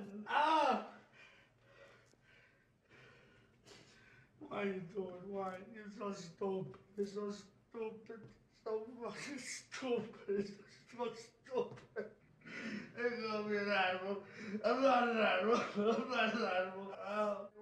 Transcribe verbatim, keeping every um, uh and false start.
Ah! Why are you doing? Why? You're so stupid. You're so stupid. So fucking stupid. So stupid. It's gonna be an animal. I'm not an animal. I'm not an animal. Oh.